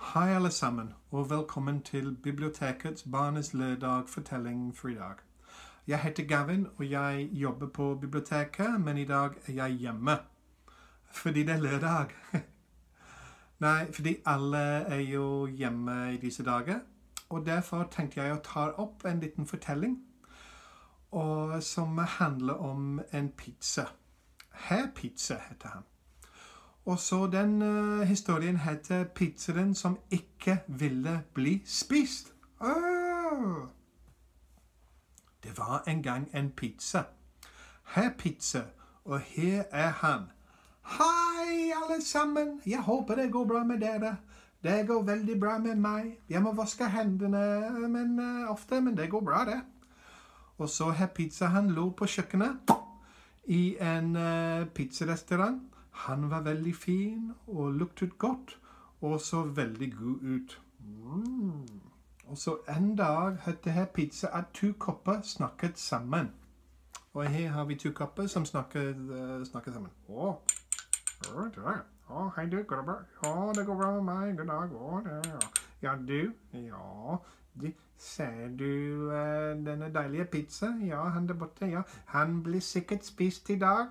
Hei alle sammen, og velkommen til Bibliotekets Barnes Lørdag-fortelling for i dag. Jeg heter Gavin, og jeg jobber på biblioteket, men i dag er jeg hjemme. Fordi det er lørdag. Nei, fordi alle er jo hjemme i disse dager, og derfor tenkte jeg å ta opp en liten fortelling, og som handler om en pizza. Herr Pizza heter han. Og så den historien heter Pizzaen som ikke ville bli spist. Det var en gang en pizza. Herr Pizza, og her er han. Hei alle sammen, jeg håper det går bra med dere. Det går veldig bra med meg. Jeg må vaske hendene ofte, men det går bra det. Og så Herr Pizza, han lå på kjøkkenet i en pizzarestaurant. Han var veldig fin og luktet godt og så veldig god ut. Og så en dag hørte Herr Pizza at to kopper snakket sammen. Og her har vi to kopper som snakker sammen. Hei du, går det bra? Ja, det går bra med meg. God dag. Ja, du? Ja, ser du denne deilige pizza? Ja, han der borte, ja. Han blir sikkert spist i dag.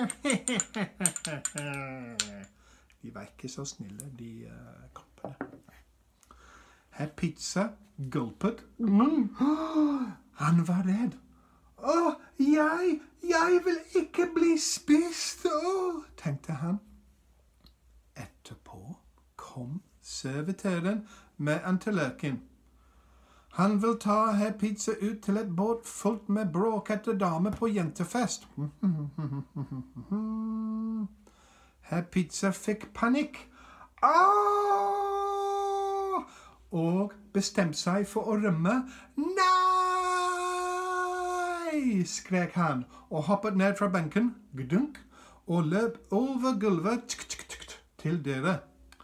De var ikke så snille, de koppene. Herr Pizza gulpet. Han var redd. Jeg vil ikke bli spist, tenkte han. Etterpå kom servitøren med en tallerken. Han vil ta Herr Pizza ut til et båt fullt med bråkete damer på jentefest. Herr Pizza fikk panikk. Og bestemte seg for å rømme. Nei, skrek han, og hoppet ned fra benken, gdunk, og løp over gulvet til dere.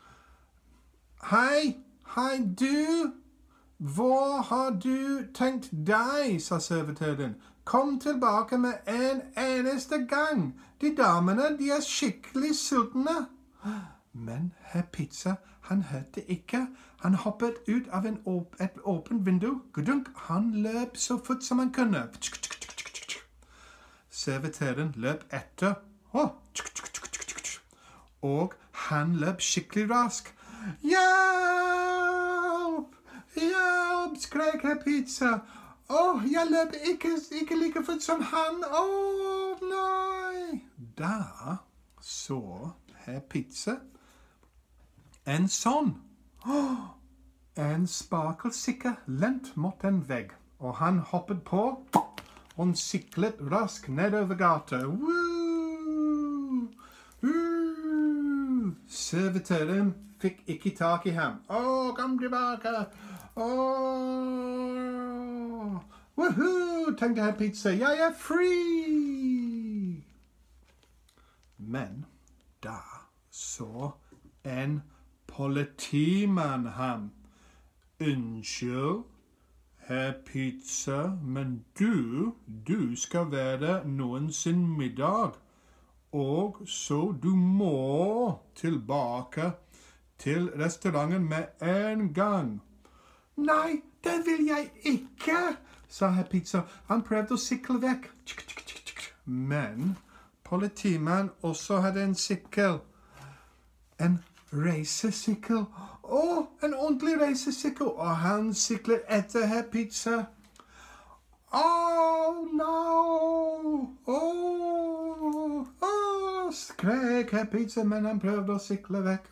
Hei du! Hvor har du tenkt deg, sa servitøren. Kom tilbake med en eneste gang. De damene, de er skikkelig sultne. Men Herr Pizza, han hørte ikke. Han hoppet ut av et åpent vindu. Gudunk, han løp så fort som han kunne. Servitøren løp etter. Og han løp skikkelig rask. Hjelp! Hjelp, skrek Herr Pizza. Jeg løp ikke like fort som han. Nei. Da så Herr Pizza en sånn. En sparkelsikker lent mot en vegg. Og han hoppet på og siklet raskt nedover gata. Servitøren fikk ikke tak i ham. Kom tilbake. Woohoo, tenkte Herr Pizza. Jeg er fri. Men da så en politimann ham. Unnskyld, Herr Pizza, men du skal være noen sin middag. Og så du må tilbake til restauranten med en gang. Nei, det vil jeg ikke, sa Herr Pizza. Han prøvde å sikle vekk. Men politimannen også hadde en sykkel. En racersykkel. En ordentlig racersykkel. Og han syklet etter Herr Pizza. Skrek Herr Pizza, men han prøvde å sykle vekk.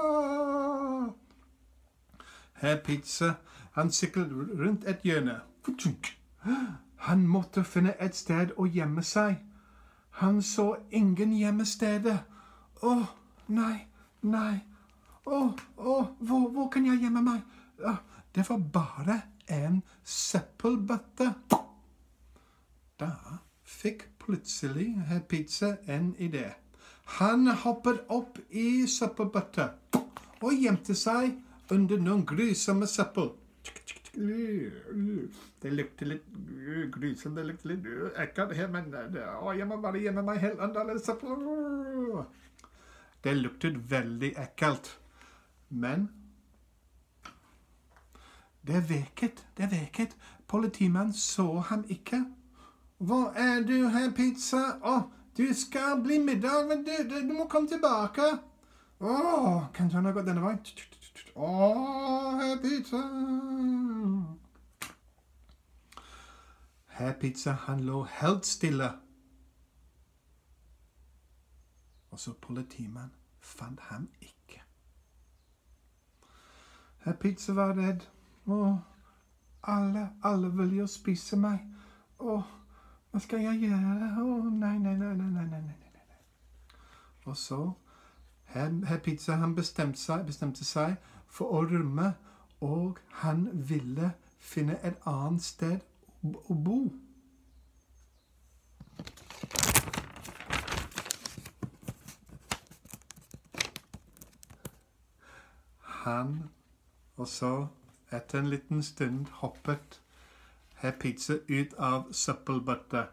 Herr Pizza, han syklet rundt et hjørne. Han måtte finne et sted å gjemme seg. Han så ingen gjemmesteder. Nei. Hvor kan jeg gjemme meg? Det var bare en søppelbøtte. Da fikk plutselig Herr Pizza en idé. Han hoppet opp i søppelbøtta og gjemte seg under noen grusomme søppel. Det lukter litt grusomt, det lukter litt ekkelt her, men jeg må bare gjemme meg helt under alle søppel. Det luktet veldig ekkelt, men Det er veket. Politimannen så ham ikke. Hvor er du, herr Pizza? Du skal bli middag, men du må komme tilbake. Kanskje han har gått denne veien? Herr Pizza. Herr Pizza, han lå helt stille. Og så politimannen fant ham ikke. Herr Pizza var redd. Alle vil jo spise meg. Hva skal jeg gjøre? Nei. Og så, herr Pizza, han bestemte seg for å rømme, og han ville finne et annet sted å bo. Og så, etter en liten stund, hoppet herr Pizza ut av søppelbøtta.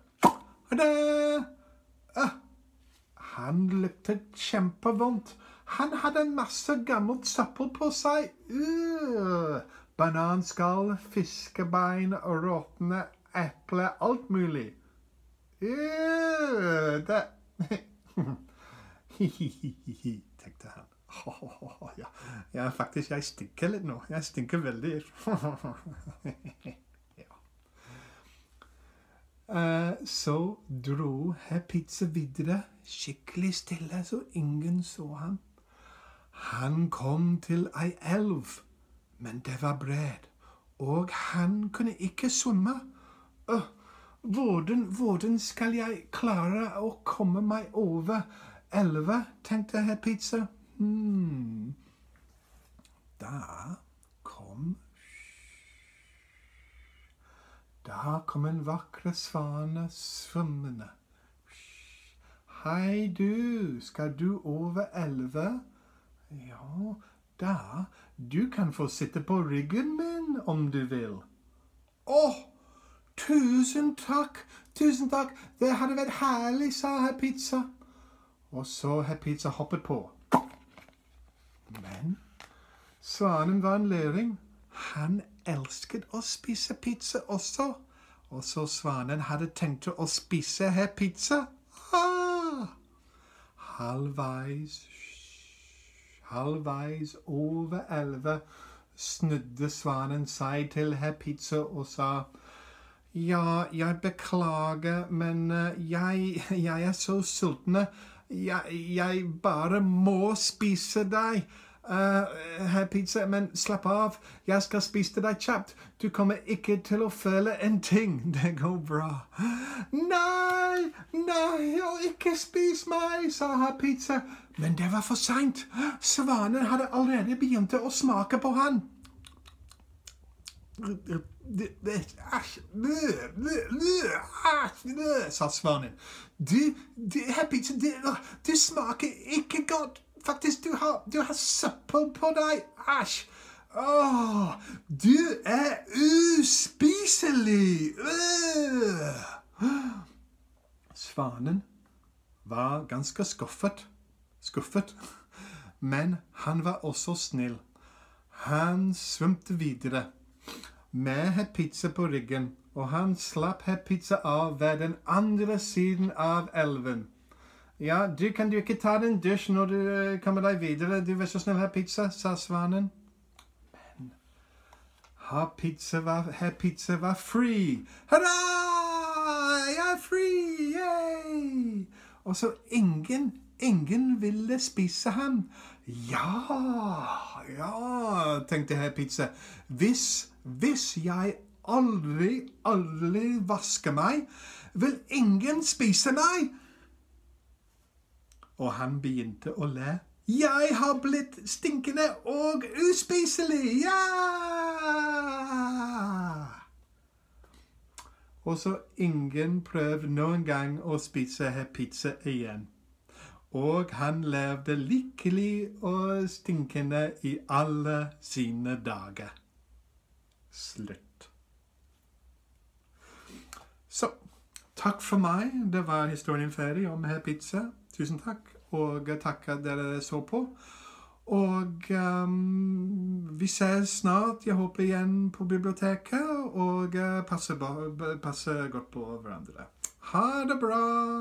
Han luktet kjempevondt. Han hadde en masse gammelt søppel på seg. Bananskall, fiskebein, råtne eple, alt mulig. Tenkte han. Ja, faktisk, jeg stinker litt nå. Jeg stinker veldig. Så dro herr Pizza videre, skikkelig stille, så ingen så ham. Han kom til ei elv, men det var bred, og han kunne ikke svømme. Hvordan skal jeg klare å komme meg over elva, tenkte herr Pizza. Da kom en vakre svane svømmende. Hei du, skal du over elva? Ja, du kan få sitte på ryggen min om du vil. Tusen takk, det hadde vært herlig, sa herr Pizza. Og så herr Pizza hoppet på. Men svanen var en læring. Han elsket å spise pizza også. Og så svanen hadde tenkt å spise herr Pizza. Halvveis over elva snudde svanen seg til herr Pizza og sa: Ja, jeg beklager, men jeg er så sulten. Jeg bare må spise deg, herr Pizza, men slapp av. Jeg skal spise deg kjapt. Du kommer ikke til å føle en ting. Det går bra. Nei, ikke spis meg, sa herr Pizza. Men det var for sent. Svanen hadde allerede begynt å smake på han. Sa svanen. Herr Pizza, du smaker ikke godt. Faktisk, du har søppel på deg. Æsj. Du er uspiselig. Svanen var ganske skuffet. Men han var også snill. Han svømte videre med herr Pizza på ryggen, og han slapp herr Pizza av ved den andre siden av elven. Ja, kan du ikke ta den dusj når du kommer deg videre? Du er så snill, herr Pizza, sa svanen. Men herr Pizza var fri. Hurra! Jeg er fri! Yay! Og så ingen ville spise ham. Ja, tenkte herr Pizza. Hvis jeg aldri vasker meg, vil ingen spise meg. Og han begynte å le. Jeg har blitt stinkende og uspiselig, ja! Og så ingen prøvde noen gang å spise herr Pizza igjen. Og han levde lykkelig og stinkende i alle sine dager. Slutt. Så, takk for meg. Det var historien ferdig om herr Pizza. Tusen takk, og takk at dere så på. Og vi ses snart, jeg håper igjen på biblioteket, og passer godt på hverandre. Ha det bra!